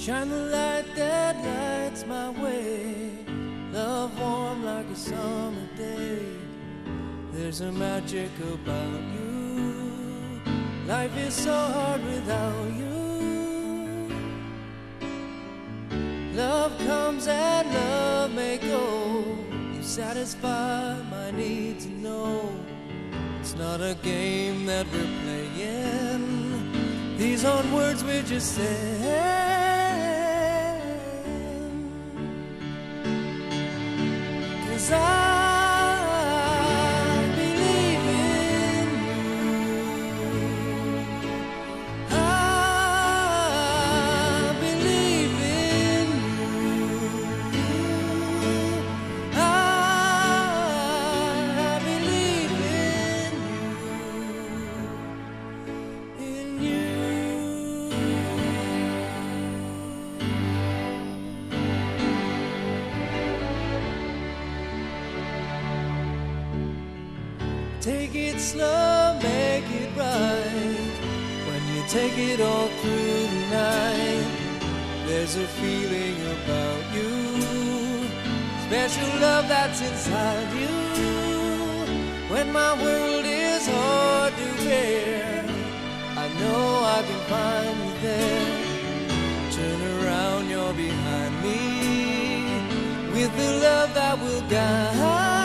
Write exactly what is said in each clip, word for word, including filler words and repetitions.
Shine the light that lights my way. Love warm like a summer day. There's a magic about you. Life is so hard without you. Love comes and love may go. You satisfy my need to know. It's not a game that we're playing. These aren't words we're just saying. 'Cause I believe in you. I believe in you. I believe in you. In you. Take it slow, make it right. When you take it all through the night, there's a feeling about you, special love that's inside you. When my world is hard to bear, I know I can find you there. Turn around, you're behind me, with the love that will guide.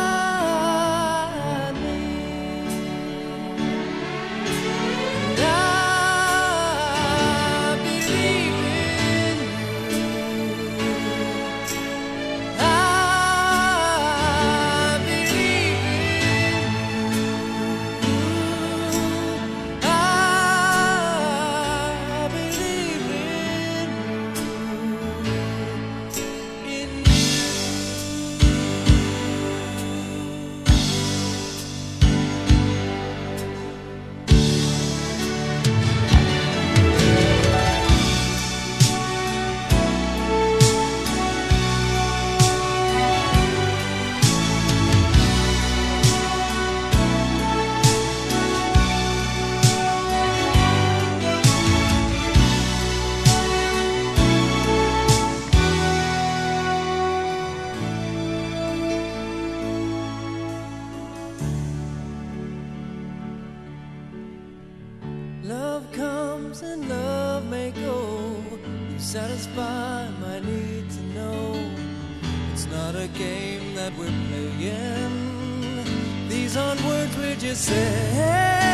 Love comes and love may go. You satisfy my need to know. It's not a game that we're playing. These aren't words we're just saying.